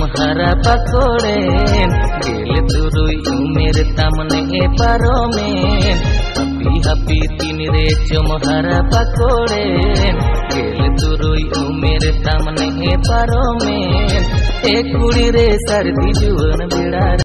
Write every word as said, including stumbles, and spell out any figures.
हरा पकोड़े गेल तुरुई उमेर तमने ए पारो में हपी हपी तीन रे चम हरा पकोड़े गेल तुरुई उमेर तमने ए पारो में एक कुड़ी रे सर्दी जुवन बिड़ा।